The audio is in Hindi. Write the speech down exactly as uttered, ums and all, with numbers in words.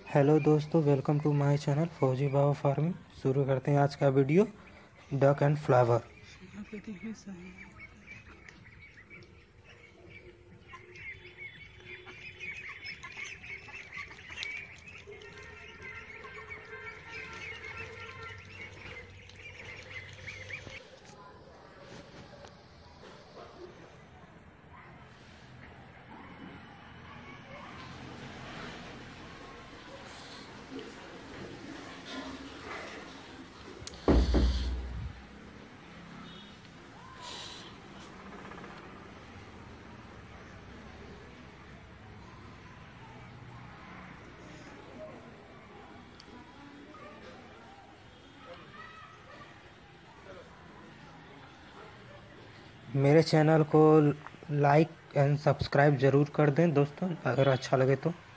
हेलो दोस्तों, वेलकम टू माय चैनल फौजी बाबा फार्मिंग। शुरू करते हैं आज का वीडियो डक एंड फ्लावर। मेरे चैनल को लाइक एंड सब्सक्राइब ज़रूर कर दें दोस्तों, अगर अच्छा लगे तो।